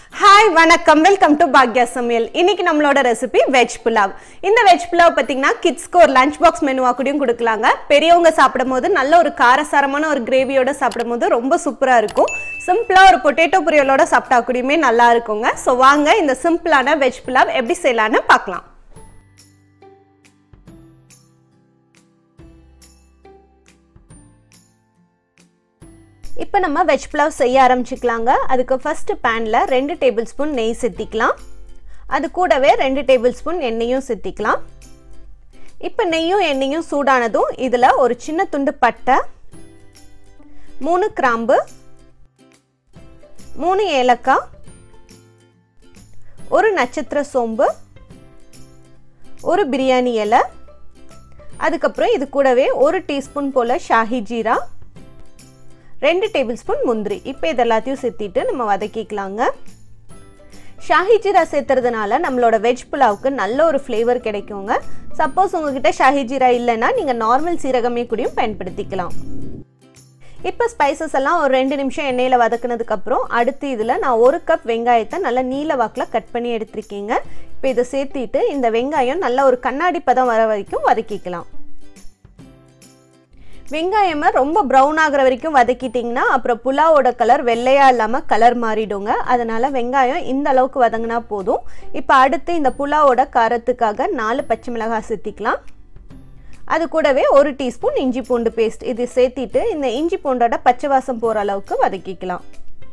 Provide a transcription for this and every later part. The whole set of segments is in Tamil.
Hi, vanakkam. Welcome to Bhagya Samayal. இன்னைக்கு நம்மளோட ரெசிபி வெஜ் புலாவ். இந்த வெஜ் புலாவ் பாத்தீங்கன்னா கிட்ஸ்க்கு ஒரு லஞ்ச் பாக்ஸ் மெனுவா கூடயும் கொடுக்கலாங்க. பெரியவங்க சாப்பிடும்போது நல்ல ஒரு காரசாரமான ஒரு கிரேவியோட சாப்பிடும்போது ரொம்ப சூப்பரா இருக்கும். சிம்பிளா ஒரு பொட்டேட்டோ பொரியலோட சாப்பிட்டா கூடயுமே நல்லா இருக்குங்க. சோ வாங்க இந்த சிம்பிளான வெஜ் புலாவ் எப்படி செய்யலாம்னு பார்க்கலாம். இப்போ நம்ம வெஜ் புலாவ் செய்ய ஆரம்பிச்சுக்கலாங்க. அதுக்கு ஃபர்ஸ்ட் panல 2 டேபிள்ஸ்பூன் நெய் சேர்த்திக்கலாம். அது கூடவே 2 டேபிள்ஸ்பூன் எண்ணெயும் சேர்த்திக்கலாம். இப்போ நெய்யும் எண்ணெயும் சூடானதும் இதுல ஒரு சின்ன துண்டு பட்டை, 3 கிராம்பு, 3 ஏலக்காய், ஒரு நட்சத்திர சோம்பு, ஒரு பிரியாணி இலை, அதுக்கப்புறம் இது கூடவே 1 டீஸ்பூன் போல ஷாஹி ஜீரா, 2 டேபிள்ஸ்பூன் முந்திரி. இப்போ இதெல்லாத்தையும் சேர்த்திட்டு நம்ம வதக்கிக்கலாங்க. ஷாஹி ஜீரா சேர்த்துறதுனால நம்மளோட வெஜ் புலாவுக்கு நல்ல ஒரு ஃப்ளேவர் கிடைக்குங்க. சப்போஸ் உங்ககிட்ட ஷாஹி ஜீரா இல்லைன்னா நீங்கள் நார்மல் சீரகமே கூடயும் பயன்படுத்திக்கலாம். இப்போ ஸ்பைசஸ் எல்லாம் ஒரு 2 நிமிஷம் எண்ணெயில் வதக்குனதுக்கப்புறம் அடுத்து இதில் நான் 1 கப் வெங்காயத்தை நல்லா நீல வாக்கில் கட் பண்ணி எடுத்துருக்கீங்க. இப்போ இதை சேர்த்திட்டு இந்த வெங்காயம் நல்ல ஒரு கண்ணாடி பதம் வர வரைக்கும் வதக்கிக்கலாம். வெங்காயமா ரொம்ப ப்ரௌன் ஆகுற வரைக்கும் வதக்கிட்டிங்கன்னா அப்புறம் புலாவோட கலர் வெள்ளையா இல்லாமல் கலர் மாறிடுங்க. அதனால வெங்காயம் இந்த அளவுக்கு வதங்கினா போதும். இப்போ அடுத்து இந்த புலாவோட காரத்துக்காக 4 பச்சை மிளகாய் சேர்த்திக்கலாம். அது கூடவே 1 டீஸ்பூன் இஞ்சி பூண்டு பேஸ்ட் இது சேர்த்திட்டு இந்த இஞ்சி பூண்டோட பச்சை வாசம் போகிற அளவுக்கு வதக்கிக்கலாம்.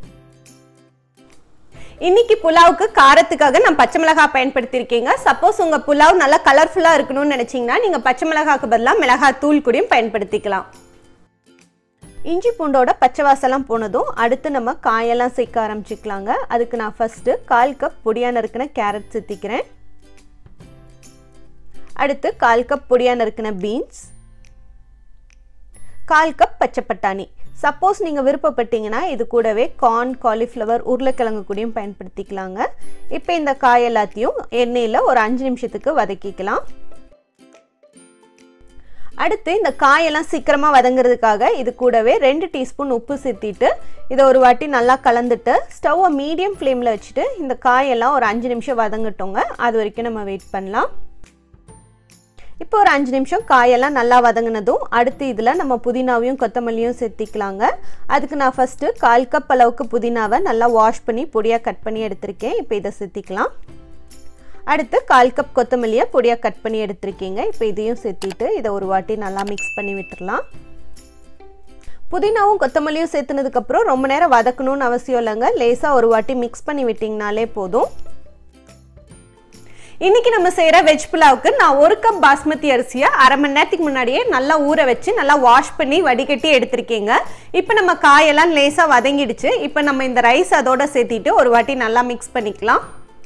இன்னைக்கு புலாவுக்கு காரத்துக்காக நான் பச்சை மிளகாய் பயன்படுத்தியிருக்கேங்க. சப்போஸ் உங்கள் புலாவ் நல்லா கலர்ஃபுல்லாக இருக்கணும்னு நினச்சிங்கன்னா நீங்கள் பச்சை மிளகாய்க்கு பதிலாக மிளகாய் தூள் கூடயும் பயன்படுத்திக்கலாம். இஞ்சி பூண்டோட பச்சை வாசலாம் போனதும் அடுத்து நம்ம காயெல்லாம் சேர்க்க ஆரம்பிச்சுக்கலாங்க. அதுக்கு நான் ஃபஸ்ட்டு 1/4 கப் பொடியாக நறுக்கின கேரட் சேர்த்திக்கிறேன். அடுத்து 1/4 கப் பொடியாக நறுக்கின பீன்ஸ், 1/4 கப் பச்சை பட்டாணி. சப்போஸ் நீங்கள் விருப்பப்பட்டீங்கன்னா இது கூடவே கார்ன், காலிஃப்ளவர், உருளைக்கிழங்கு கூடயும் பயன்படுத்திக்கலாங்க. இப்போ இந்த காய் எல்லாத்தையும் எண்ணெயில் ஒரு 5 நிமிஷத்துக்கு வதக்கிக்கலாம். அடுத்து இந்த காயெல்லாம் சீக்கிரமாக வதங்கிறதுக்காக இது கூடவே 2 டீஸ்பூன் உப்பு சேர்த்திட்டு இதை ஒரு வாட்டி நல்லா கலந்துட்டு ஸ்டவ்வை மீடியம் ஃப்ளேமில் வச்சுட்டு இந்த காயெல்லாம் ஒரு 5 நிமிஷம் வதங்கட்டோங்க. அது வரைக்கும் நம்ம வெயிட் பண்ணலாம். இப்போ ஒரு 5 நிமிஷம் காயெல்லாம் நல்லா வதங்கினதும் அடுத்து இதில் நம்ம புதினாவையும் கொத்தமல்லியும் சேர்த்திக்கலாங்க. அதுக்கு நான் ஃபஸ்ட்டு 1/4 கப் அளவுக்கு புதினாவை நல்லா வாஷ் பண்ணி பொடியாக கட் பண்ணி எடுத்திருக்கேன். இப்போ இதை சேர்த்திக்கலாம். அடுத்து 1/4 கப் கொத்தமல்லியை பொடியாக கட் பண்ணி எடுத்திருக்கீங்க. இப்போ இதையும் சேர்த்திட்டு இதை ஒரு வாட்டி நல்லா மிக்ஸ் பண்ணி விட்டுடலாம். புதினாவும் கொத்தமல்லியும் சேர்த்துனதுக்கப்புறம் ரொம்ப நேரம் வதக்கணும்னு அவசியம் இல்லைங்க. லேசாக ஒரு வாட்டி மிக்ஸ் பண்ணி விட்டிங்கனாலே போதும். இன்னைக்கு நம்ம செய்யற வெஜ் புலாவுக்கு நான் 1 கப் பாஸ்மதி அரிசியை 1/2 மணி நேரத்துக்கு முன்னாடியே நல்லா ஊற வச்சு நல்லா வாஷ் பண்ணி வடிகட்டி எடுத்திருக்கீங்க. இப்போ நம்ம காயெல்லாம் லேசா வதங்கிடுச்சு. இப்போ நம்ம இந்த ரைஸ் அதோட சேர்த்திட்டு ஒரு வாட்டி நல்லா மிக்ஸ் பண்ணிக்கலாம்.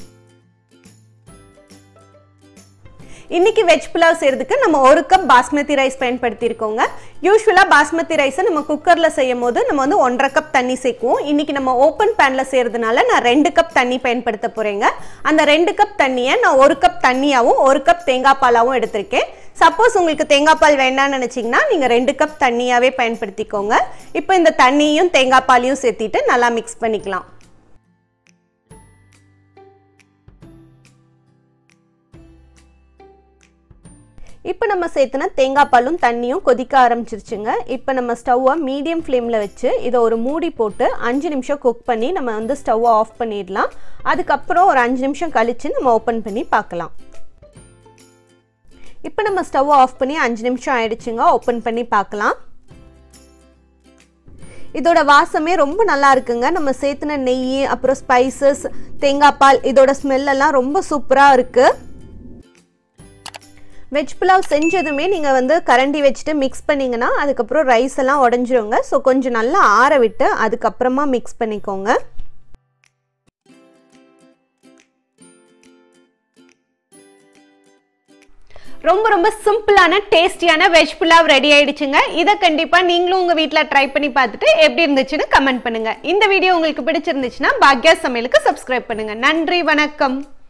இன்னைக்கு வெஜ் புலாவ் செய்யறதுக்கு நம்ம 1 கப் பாஸ்மதி ரைஸ் பயன்படுத்தியிருக்கோங்க. யூஸ்வலாக பாஸ்மதி ரைஸை நம்ம குக்கரில் செய்யும் போது நம்ம வந்து 1.5 கப் தண்ணி சேர்க்குவோம். இன்னைக்கு நம்ம ஓப்பன் பேனில் செய்யறதுனால நான் 2 கப் தண்ணி பயன்படுத்த போறேங்க. அந்த 2 கப் தண்ணியை நான் 1 கப் தண்ணியாகவும் 1 கப் தேங்காய் பாலாகவும் எடுத்திருக்கேன். சப்போஸ் உங்களுக்கு தேங்காய் பால் வேண்டாம்னு நினச்சிங்கன்னா நீங்கள் 2 கப் தண்ணியாகவே பயன்படுத்திக்கோங்க. இப்போ இந்த தண்ணியும் தேங்காய் பாலையும் சேர்த்திட்டு நல்லா மிக்ஸ் பண்ணிக்கலாம். இப்போ நம்ம சேர்த்துனா தேங்காய் பாலும் தண்ணியும் கொதிக்க ஆரம்பிச்சிருச்சுங்க. இப்போ நம்ம ஸ்டவ்வை மீடியம் ஃப்ளேமில் வச்சு இதை ஒரு மூடி போட்டு 5 நிமிஷம் குக் பண்ணி நம்ம வந்து ஸ்டவ்வை ஆஃப் பண்ணிடலாம். அதுக்கப்புறம் ஒரு 5 நிமிஷம் கழித்து நம்ம ஓப்பன் பண்ணி பார்க்கலாம். இப்போ நம்ம ஸ்டவ்வை ஆஃப் பண்ணி 5 நிமிஷம் ஆயிடுச்சுங்க. ஓப்பன் பண்ணி பார்க்கலாம். இதோட வாசமே ரொம்ப நல்லா இருக்குங்க. நம்ம சேர்த்துன நெய், அப்புறம் ஸ்பைசஸ், தேங்காய் பால், இதோட ஸ்மெல்லெல்லாம் ரொம்ப சூப்பராக இருக்குது. வெஜ் புலாவ் செஞ்சதுமே நீங்கள் வந்து கரண்டி வச்சுட்டு மிக்ஸ் பண்ணிங்கன்னா அதுக்கப்புறம் ரைஸ் எல்லாம் உடஞ்சிருங்க. ஸோ கொஞ்சம் நல்லா ஆற விட்டு அதுக்கப்புறமா மிக்ஸ் பண்ணிக்கோங்க. ரொம்ப ரொம்ப சிம்பிளான டேஸ்டியான வெஜ் புலாவ் ரெடி ஆயிடுச்சுங்க. இதை கண்டிப்பாக நீங்களும் உங்கள் வீட்டில் ட்ரை பண்ணி பார்த்துட்டு எப்படி இருந்துச்சுன்னு கமெண்ட் பண்ணுங்கள். இந்த வீடியோ உங்களுக்கு பிடிச்சிருந்துச்சுன்னா பாக்யா சமையலுக்கு சப்ஸ்கிரைப் பண்ணுங்கள். நன்றி, வணக்கம்.